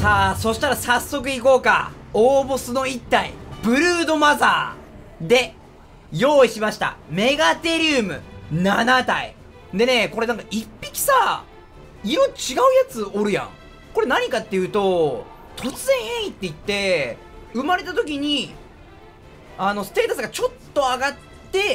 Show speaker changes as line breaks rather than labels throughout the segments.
さあ、そしたら早速行こうか。大ボスの1体、ブルードマザーで、用意しました。メガテリウム7体。でね、これなんか1匹さ、色違うやつおるやん。これ何かっていうと、突然変異って言って、生まれた時に、ステータスがちょっと上がって、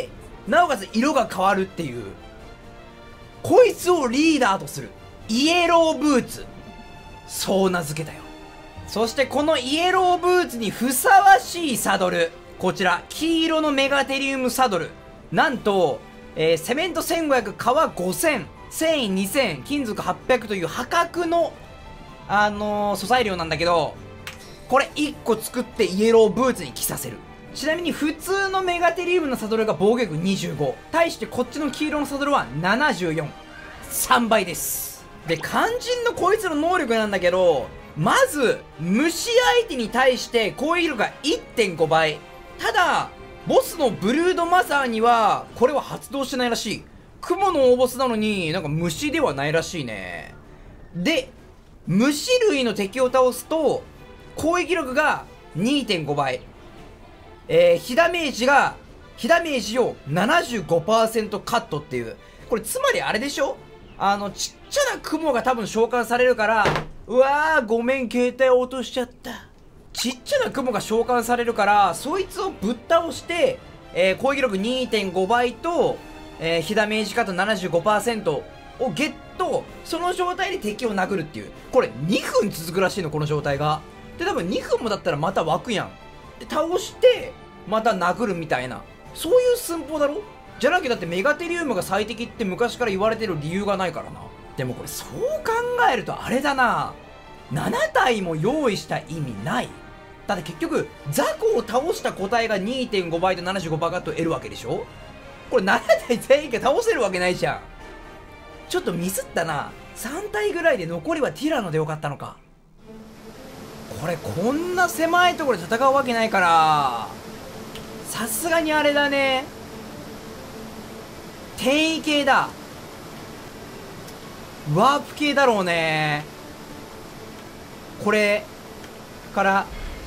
なおかつ色が変わるっていう。こいつをリーダーとする。イエローブーツ。そう名付けたよ。そしてこのイエローブーツにふさわしいサドル。こちら、黄色のメガテリウムサドル。なんと、セメント1500、革5000、繊維2000、金属800という破格の、素材量なんだけど、これ1個作ってイエローブーツに着させる。ちなみに普通のメガテリウムのサドルが防御力25。対してこっちの黄色のサドルは74。3倍です。で、肝心のこいつの能力なんだけど、まず、虫相手に対して攻撃力が 1.5 倍。ただ、ボスのブルードマザーには、これは発動してないらしい。雲の大ボスなのになんか虫ではないらしいね。で、虫類の敵を倒すと、攻撃力が 2.5 倍。被ダメージを 75% カットっていう。これつまりあれでしょ？ちっちゃな雲が多分召喚されるから、うわー、ごめん、携帯落としちゃった。ちっちゃな雲が召喚されるから、そいつをぶっ倒して、攻撃力 2.5 倍と、被ダメージカット 75% をゲット、その状態で敵を殴るっていう。これ2分続くらしいの、この状態が。で、多分2分もだったらまた湧くやん。で、倒して、また殴るみたいな。そういう寸法だろ？じゃなきゃだってメガテリウムが最適って昔から言われてる理由がないからな。でもこれそう考えるとあれだな。7体も用意した意味ない。だって結局、雑魚を倒した個体が 2.5 倍と 75% カット得るわけでしょ？これ7体全員が倒せるわけないじゃん。ちょっとミスったな。3体ぐらいで残りはティラノでよかったのか。これこんな狭いところで戦うわけないから、さすがにあれだね。転移系だ。ワープ系だろうね。これから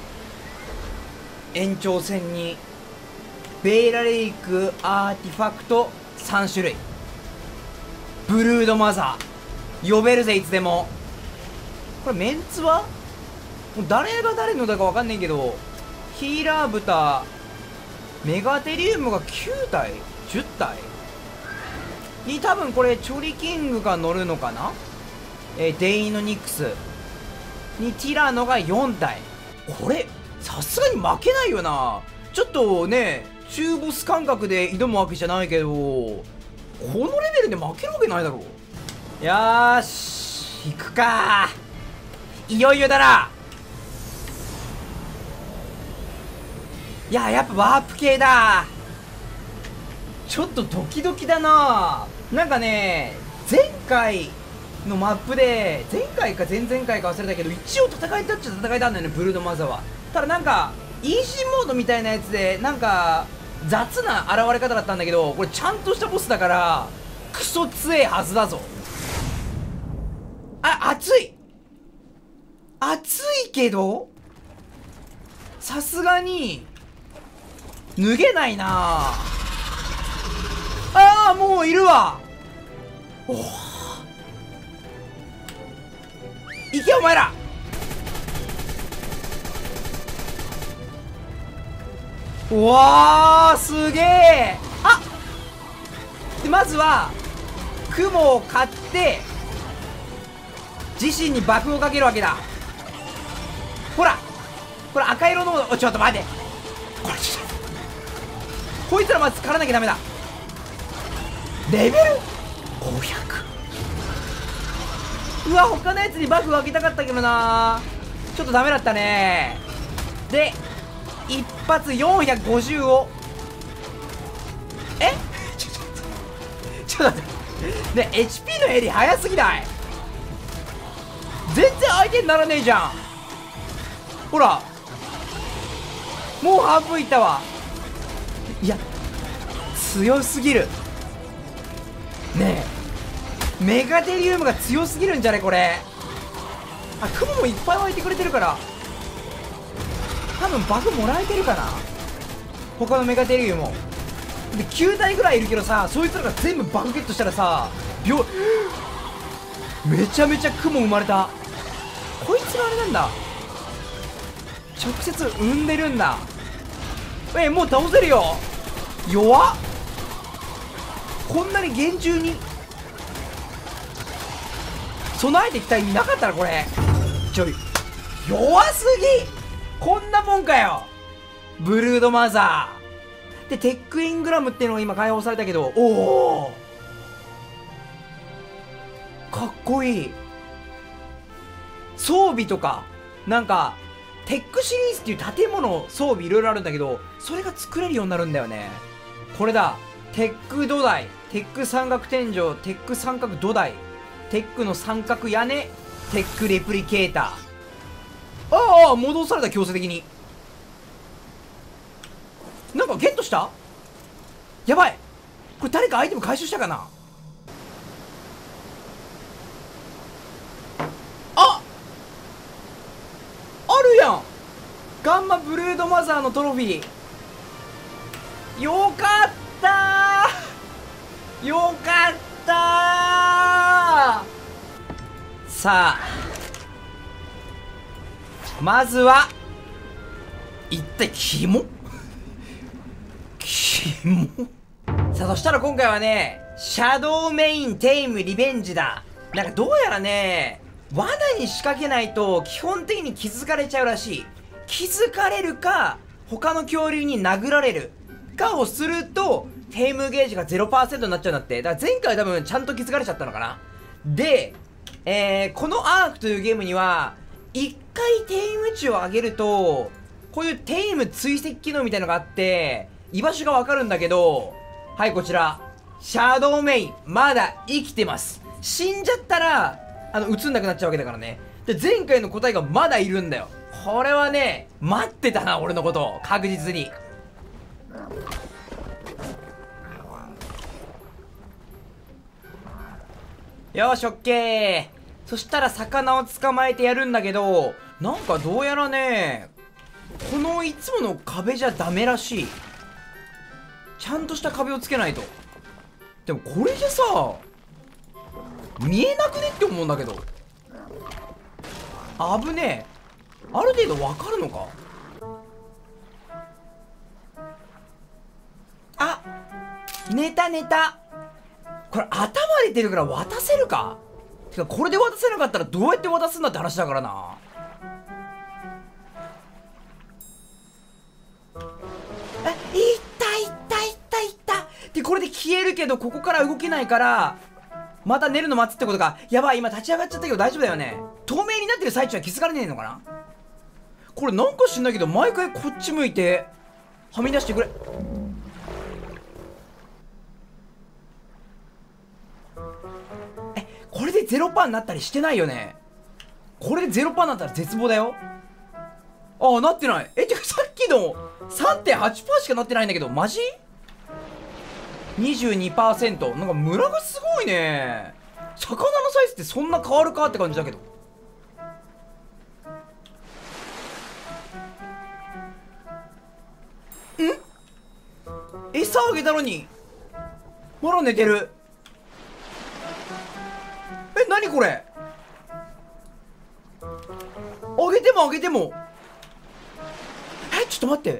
延長戦にベイラレイクアーティファクト3種類、ブルードマザー呼べるぜいつでも。これメンツはもう誰が誰のだか分かんないけど、ヒーラー豚メガテリウムが9体10体に多分これチョリキングが乗るのかな。デイノニクスにティラノが4体。これさすがに負けないよな。ちょっとね、中ボス感覚で挑むわけじゃないけど、このレベルで負けるわけないだろう。よーし、行くか。いよいよだな。いや、やっぱワープ系だ。ちょっとドキドキだな。なんかね、前回のマップで、前回か前々回か忘れたけど、一応戦いたっちゃ戦いたんだよね、ブルードマザーは。ただなんかイージーモードみたいなやつでなんか雑な現れ方だったんだけど、これちゃんとしたボスだからクソ強えはずだぞ。あ、熱いけどさすがに脱げないなあ。もういるわ。おお、行けお前ら。うわー、すげえ。あで、まずは雲を買って自身に爆をかけるわけだ。ほらこれ赤色のちょっと待って、これこいつらまず狩らなきゃダメだ。レベル500。うわ、他のやつにバフを開けたかったけどな。ちょっとダメだったね。で一発450をちょっと待ってね、HP の減り早すぎない？全然相手にならねえじゃん。ほらもう半分いったわ。いや強すぎるねえ。メガテリウムが強すぎるんじゃねこれ。 あ、雲もいっぱい湧いてくれてるから多分バグもらえてるかな、他のメガテリウムも。で9体ぐらいいるけどさ、そいつらが全部バグゲットしたらさ、めちゃめちゃ雲生まれた。こいつがあれなんだ、直接産んでるんだ。もう倒せるよ。弱っ。こんなに厳重に備えてきた意味なかったらこれ弱すぎ。こんなもんかよ。ブルードマザーでテックイングラムっていうのが今解放されたけど、おおかっこいい。装備とかなんかテックシリーズっていう建物装備いろいろあるんだけど、それが作れるようになるんだよね。これだ。テック土台、テック三角天井、テック三角土台、テックの三角屋根、テックレプリケーター。ああ戻された。強制的になんかゲットした。やばい、これ誰かアイテム回収したかな。あるやん、ガンマブルードマザーのトロフィー。よかったー、よかったー。さあまずは一体キモさあそしたら今回はね、シャドウメインテイムリベンジだ。なんかどうやらね、罠に仕掛けないと基本的に気づかれちゃうらしい。気づかれるか他の恐竜に殴られるかをするとテイムゲージが 0% になっちゃうんだって。だから前回多分ちゃんと気づかれちゃったのかな。で、このアークというゲームには1回テイム値を上げるとこういうテイム追跡機能みたいのがあって居場所がわかるんだけど、はいこちらシャドウメインまだ生きてます。死んじゃったら映んなくなっちゃうわけだからね。で前回の答えがまだいるんだよ。これはね待ってたな、俺のことを確実に。よしオッケー。そしたら魚を捕まえてやるんだけど、なんかどうやらねこのいつもの壁じゃダメらしい。ちゃんとした壁をつけないと。でもこれじゃさ見えなくねって思うんだけど。危ねえ。ある程度わかるのか。あ、寝た寝た。これ頭出てるから渡せるか。てかこれで渡せなかったらどうやって渡すんだって話だからな。いったで、これで消えるけどここから動けないからまた寝るの待つってことか。やばい、今立ち上がっちゃったけど大丈夫だよね。透明になってる最中は気づかれねえのかな。これなんか知んないけど毎回こっち向いてはみ出してくれ。これで 0% になったりしてないよね。これで 0% になったら絶望だよ。ああなってない。てかさっきの 3.8% しかなってないんだけどマジ 22%。 なんかムラがすごいね。魚のサイズってそんな変わるかって感じだけど。餌あげたのにまだ寝てる。何これ。あげてもあげてもちょっと待って。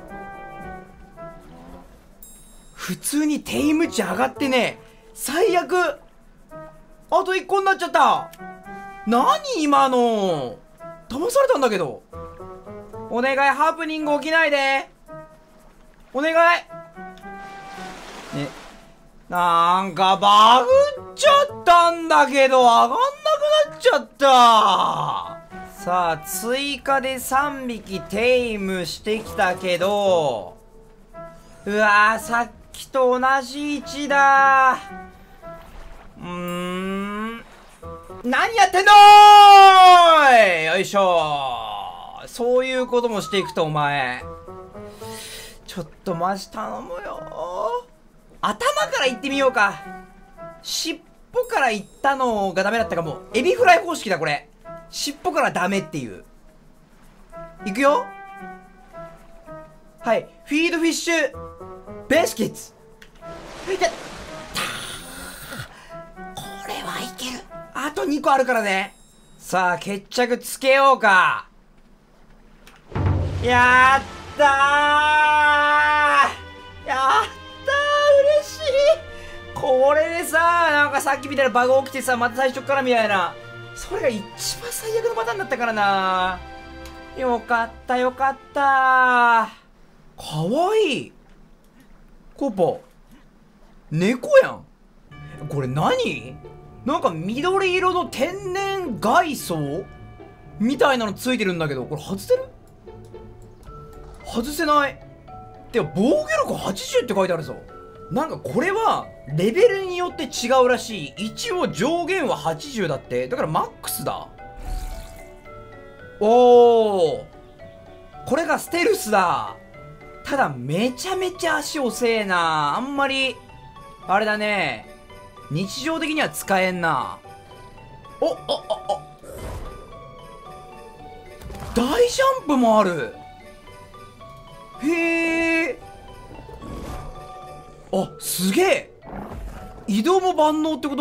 普通にテイム値上がってね。最悪。あと1個になっちゃった。何今の。騙されたんだけど。お願いハプニング起きないで。お願いね。なんかバグっちゃったんだけど上がんなくなっちゃった。さあ追加で3匹テイムしてきたけど、うわーさっきと同じ位置だ。何やってんのーい。よいしょ。そういうこともしていくとお前ちょっとマジ頼むよ。頭からいってみようか。尻尾からいったのがダメだったかも。エビフライ方式だこれ。 尻尾からダメっていう。いくよ。はい。フィードフィッシュベスキッツ。いや、これはいける。あと2個あるからね。さあ、決着つけようか。やったー、やったー、嬉しい。これでさ、なんかさっきみたいなバグ起きてさ、また最初からみたいな。それが一番最悪のパターンだったからな。よかったよかった。かわいい。コポ。猫やん。これ何？なんか緑色の天然外装みたいなのついてるんだけど、これ外せる？外せない。てか防御力80って書いてあるぞ。なんかこれはレベルによって違うらしい。一応上限は80だって。だからマックスだ。おー、これがステルスだ。ただめちゃめちゃ足遅えな。あんまりあれだね、日常的には使えんな。大ジャンプもある。へえ。あ、すげえ。移動も万能ってこと？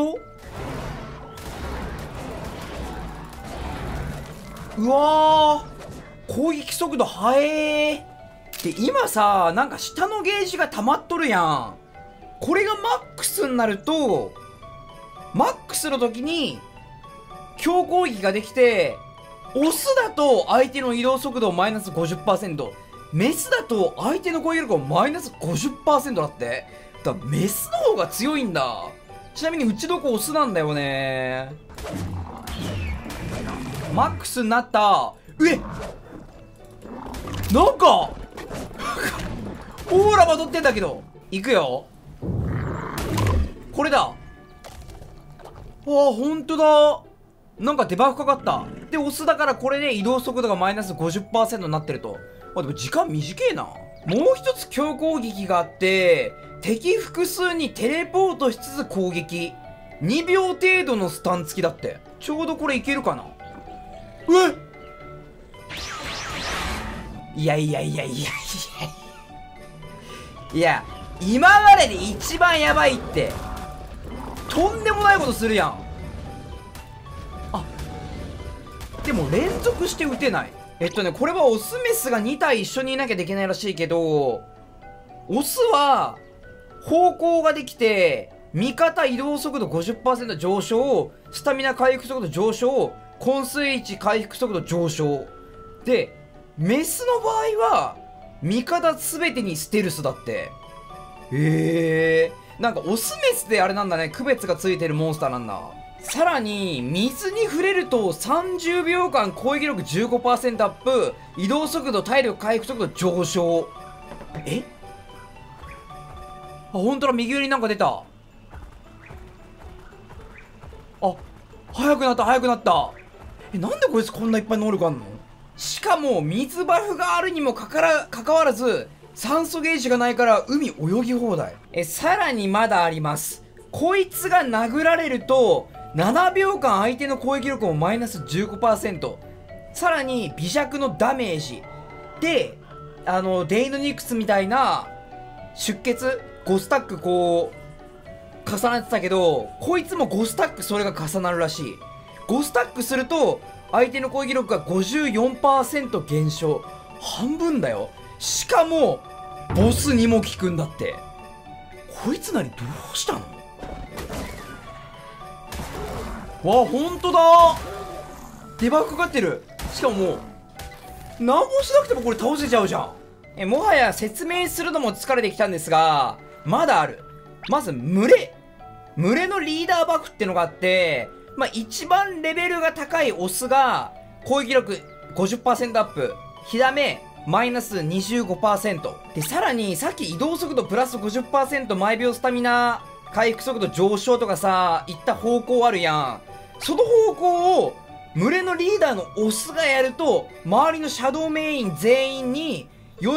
うわー、攻撃速度速えー。で、今さ、なんか下のゲージが溜まっとるやん。これがマックスになると、マックスの時に強攻撃ができて、オスだと相手の移動速度をマイナス 50%、メスだと相手の攻撃力をマイナス 50% だって。だからメスの方が強いんだ。ちなみにうちの子オスなんだよね。マックスになった。なんかオーラまとってんだけど。いくよ。これだ。ああ、ほんとだ。なんかデバフかかった。で、オスだからこれで移動速度がマイナス 50% になってると。あ、でも時間短えな。もう一つ強攻撃があって、敵複数にテレポートしつつ攻撃。2秒程度のスタン付きだって。ちょうどこれいけるかな。いや、今までで一番やばいって。とんでもないことするやん。あ、でも連続して撃てない。これはオスメスが2体一緒にいなきゃできないらしいけど、オスは方向ができて、味方移動速度 50% 上昇、スタミナ回復速度上昇、昏睡値回復速度上昇で、メスの場合は味方全てにステルスだって。なんかオスメスであれなんだね、区別がついてるモンスターなんだ。さらに水に触れると30秒間攻撃力 15% アップ、移動速度体力回復速度上昇。あ、ほんとだ、右上になんか出た。あ、速くなった速くなった。なんでこいつこんないっぱい能力あんの？しかも水バフがあるにもかかわらず酸素ゲージがないから海泳ぎ放題。さらにまだあります。こいつが殴られると7秒間相手の攻撃力もマイナス 15%、 さらに微弱のダメージで、デイノニクスみたいな出血5スタックこう重なってたけど、こいつも5スタックそれが重なるらしい。5スタックすると相手の攻撃力が 54% 減少。半分だよ。しかもボスにも効くんだって。こいつなりどうしたの？わあ、ほんとだ。デバフかかってる。しかももう何もしなくてもこれ倒せちゃうじゃん。もはや説明するのも疲れてきたんですが、まだある。まず群れのリーダーバフってのがあって、一番レベルが高いオスが攻撃力 50% アップ、火ダメマイナス 25% で、さらにさっき移動速度プラス 50% 毎秒スタミナ回復速度上昇とかさ言った方向あるやん。その方向を群れのリーダーのオスがやると、周りのシャドウメイン全員に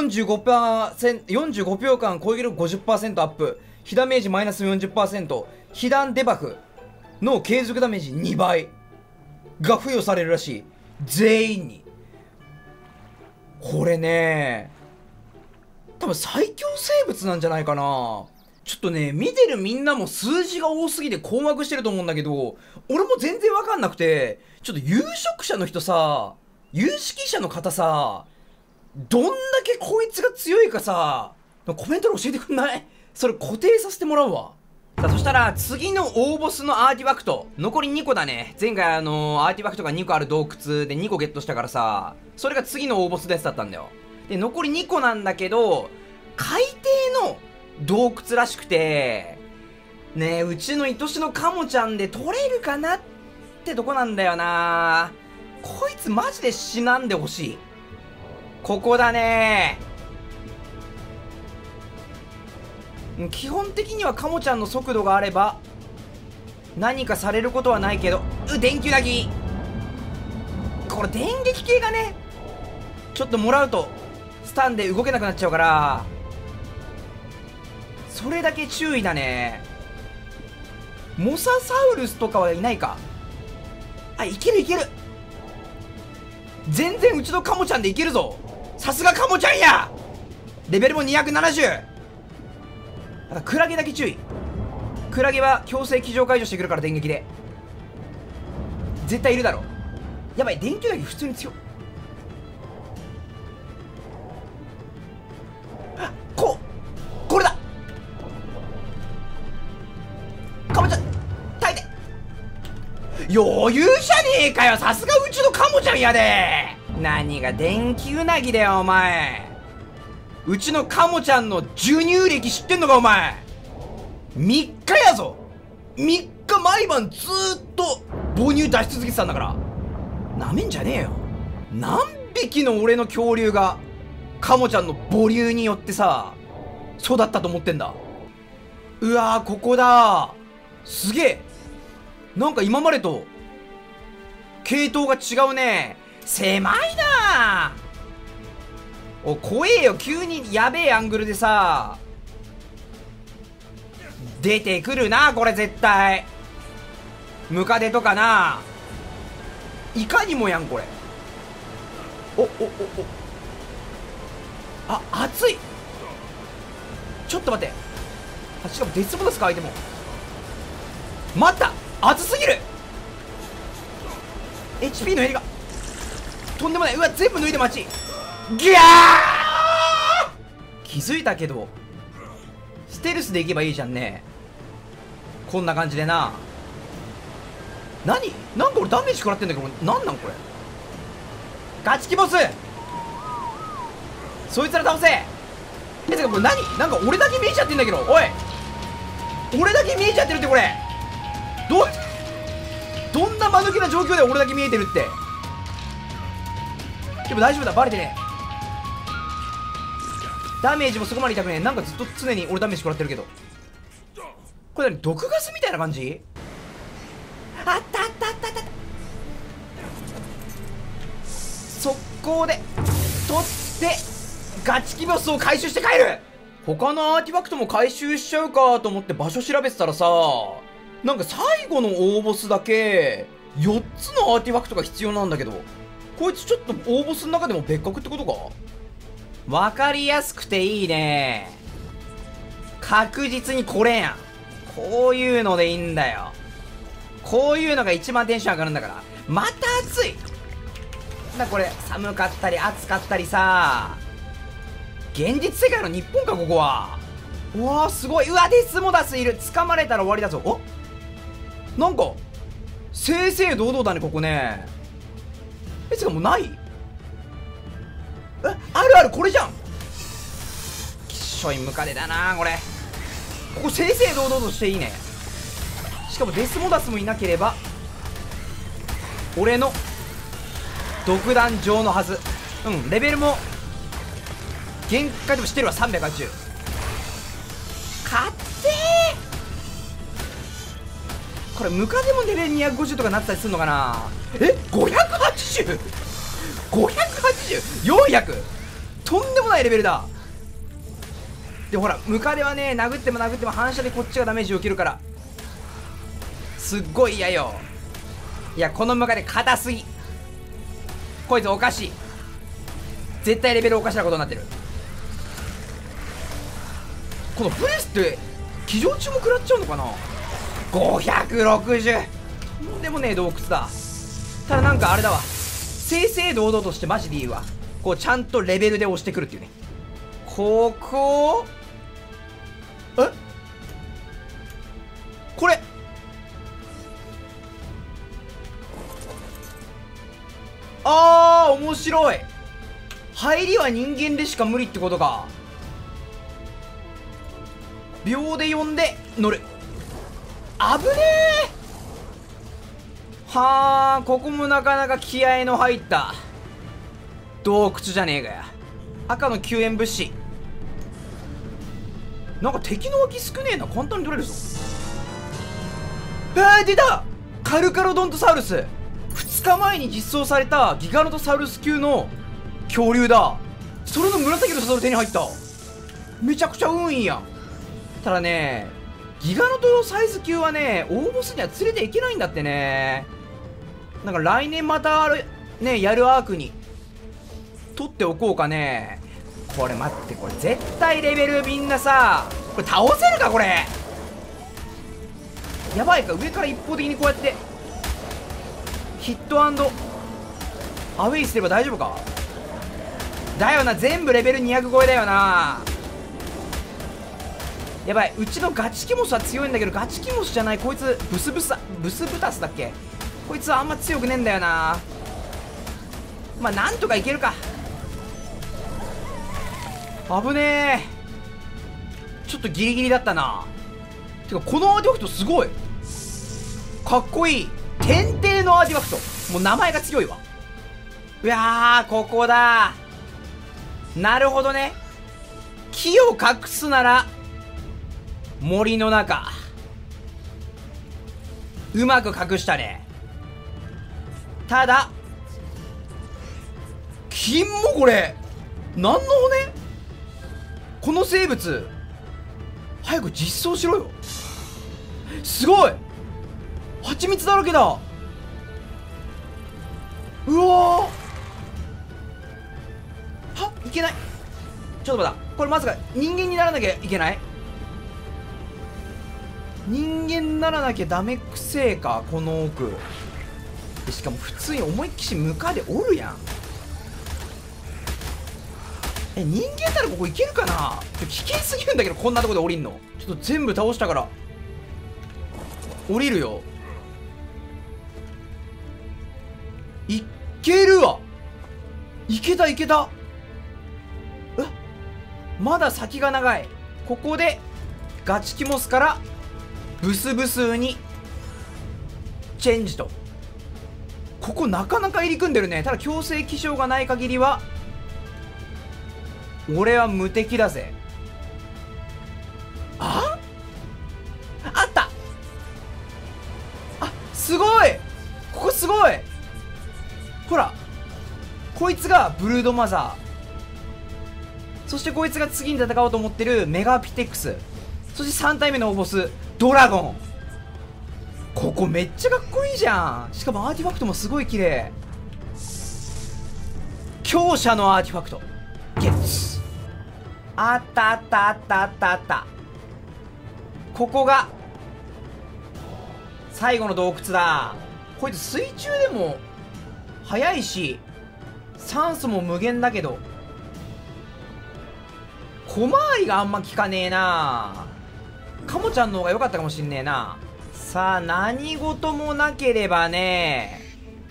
45秒間攻撃力 50% アップ、被ダメージマイナス 40%、被弾デバフの継続ダメージ2倍。 が付与されるらしい。全員に。これね、多分最強生物なんじゃないかな。ちょっとね、見てるみんなも数字が多すぎて困惑してると思うんだけど、俺も全然わかんなくて、ちょっと有識者の人さ、有識者の方さ、どんだけこいつが強いかさ、コメントで教えてくんない？それ固定させてもらうわ。さあ、そしたら次の大ボスのアーティファクト、残り2個だね。前回アーティファクトが2個ある洞窟で2個ゲットしたからさ、それが次の大ボスのやつだったんだよ。で、残り2個なんだけど、海底の洞窟らしくて、ねえ、うちの愛しのカモちゃんで取れるかなってとこなんだよな。こいつマジで死なんでほしい。ここだね。基本的にはカモちゃんの速度があれば何かされることはないけど、電球なぎ。これ電撃系がね、ちょっともらうとスタンで動けなくなっちゃうから、それだけ注意だね。モササウルスとかはいないか。あ、いけるいける。全然うちのカモちゃんでいけるぞ。さすがカモちゃんや。レベルも270。クラゲだけ注意。クラゲは強制騎乗解除してくるから、電撃で絶対いるだろ。やばい、電球だけ普通に強っ。これだ。カモちゃん耐えて。余裕じゃねえかよ。さすがうちのカモちゃんやで。何が電気うなぎだよお前。うちのカモちゃんの授乳歴知ってんのかお前。3日やぞ。3日毎晩ずーっと母乳出し続けてたんだから、なめんじゃねえよ。何匹の俺の恐竜がカモちゃんの母乳によってさ育ったと思ってんだ。うわー、ここだ。すげえ。なんか今までと系統が違うね。狭いなー。怖えよ。急にやべえアングルでさ出てくるな、これ絶対。ムカデとかな。いかにもやんこれ。あ、熱い。ちょっと待って。あ、しかもデスボタスか相手も。待った、熱すぎる。 HP の減りがとんでもない。うわ、全部抜いて待ち。ギャー。気づいたけどステルスでいけばいいじゃんね。こんな感じでな。なんか俺ダメージ食らってんだけど、なんなんこれ。ガチキボス、そいつら倒せ。てかもうなんか俺だけ見えちゃってんだけど。おい、俺だけ見えちゃってるって。これどんな間抜けな状況で俺だけ見えてるって。でも大丈夫だ、バレてねえ。ダメージもそこまで痛くねえ。なんかずっと常に俺ダメージ食らってるけど。これ何、毒ガスみたいな感じ。あったあったあったあった。速攻で取ってガチキボスを回収して帰る。他のアーティファクトも回収しちゃうかと思って場所調べてたらさ、なんか最後の大ボスだけ4つのアーティファクトが必要なんだけど、こいつちょっと大ボスの中でも別格ってことか。わかりやすくていいね。確実にこれやん。こういうのでいいんだよ。こういうのが一番テンション上がるんだから。また暑いこれ。寒かったり暑かったりさ、現実世界の日本かここは。うわーすごい。うわ、デスモダスいる。掴まれたら終わりだぞ。お、なんか正々堂々だねここね。つかもうない。あるある、これじゃん。きっしょいムカデだなこれ。ここ正々堂々としていいね。しかもデスモダスもいなければ俺の独壇場のはず。レベルも限界でもしてるわ。380。勝ってー。これムカデもレベル250とかなったりするのかな。580 400、とんでもないレベルだ。でほら、ムカデはね、殴っても反射でこっちがダメージを受けるからすっごい嫌よ。 いや、このムカデ硬すぎ。こいつおかしい。絶対レベルおかしなことになってる。このプレスって騎乗中も食らっちゃうのかな。560。でもね洞窟だ。ただなんかあれだわ、正々堂々としてマジでいいわ。こうちゃんとレベルで押してくるっていうね。こここれ面白い。入りは人間でしか無理ってことか。秒で呼んで乗る。危ねえ。はあ、ここもなかなか気合の入った洞窟じゃねえかや。赤の救援物資。なんか敵の脇少ねえな。簡単に取れるぞ。出たカルカロドントサウルス。2日前に実装されたギガノトサウルス級の恐竜だ。それの紫のサドル手に入った。めちゃくちゃ運いいやん。ただね、ギガノトサイズ級はね、大ボスには連れていけないんだってね。なんか来年またね、やるアークに取っておこうかね。これ待って、これ絶対レベルみんなさ、これ倒せるかこれ。やばいか、上から一方的にこうやってヒットアンドアウェイすれば大丈夫か。だよな、全部レベル200超えだよな。やばい、うちのガチキモスは強いんだけど、ガチキモスじゃないこいつブスブタスだっけ、こいつはあんま強くねえんだよな。まあなんとかいけるか。危ねえ、ちょっとギリギリだったな。てかこのアーティファクトすごいかっこいい。天帝のアーティファクト、もう名前が強いわ。うわー、ここだ。なるほどね。木を隠すなら森の中。うまく隠したね。ただ金もこれ何の骨。この生物早く実装しろよ。すごい蜂蜜だらけだ。うわー、いけない。ちょっと待った、これまさか人間にならなきゃいけない。人間にならなきゃダメくせえか。この奥で、しかも普通に思いっきしムカでおるやん。人間ならここいけるかな。危険すぎるんだけど、こんなとこで降りんの。ちょっと全部倒したから降りるよ。いけるわ。いけたいけた。まだ先が長い。ここでガチキモスからブスブスにチェンジと。ここなかなか入り組んでるね。ただ強制気象がない限りは俺は無敵だぜ。あった。すごい、ここすごい。ほらこいつがブルードマザー、そしてこいつが次に戦おうと思ってるメガピテックス、そして3体目の大ボスドラゴン。ここめっちゃかっこいいじゃん。しかもアーティファクトもすごい綺麗。強者のアーティファクトゲッツ。あったあったあったあったあった。ここが最後の洞窟だ。こいつ水中でも速いし酸素も無限だけど小回りがあんま効かねえな。カモちゃんの方が良かったかもしんねえな。さあ何事もなければね、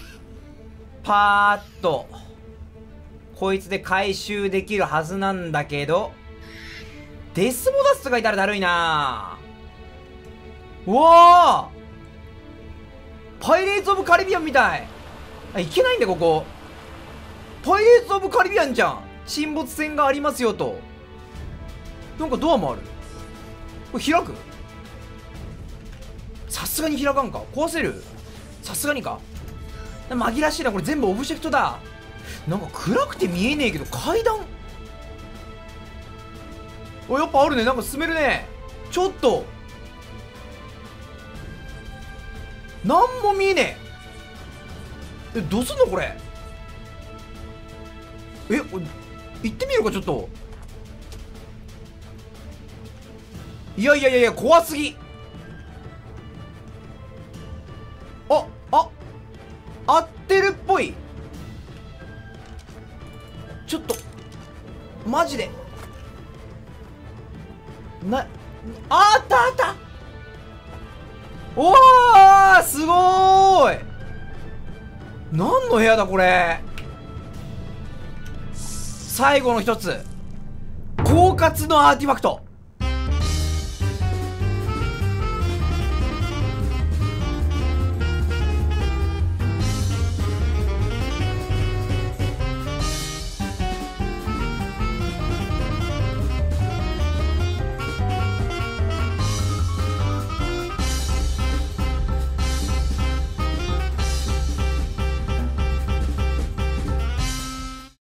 パーッとこいつで回収できるはずなんだけど、デスボダスとかいたらだるいな。うわー、パイレーツ・オブ・カリビアンみたい。いけないんだここ。パイレーツ・オブ・カリビアンじゃん。沈没船がありますよと。なんかドアもある。これ開く？さすがに開かんか。壊せる？さすがにか。紛らしいな、これ全部オブジェクトだ。なんか暗くて見えねえけど階段。やっぱあるね。なんか進めるね。ちょっとなんも見えねえ。 どうすんのこれ。行ってみるか、ちょっと。いやいやいやいや、怖すぎ。合ってるっぽい。ちょっとマジであった。おー、すごーい。何の部屋だこれ。最後の一つ、狡猾のアーティファクト。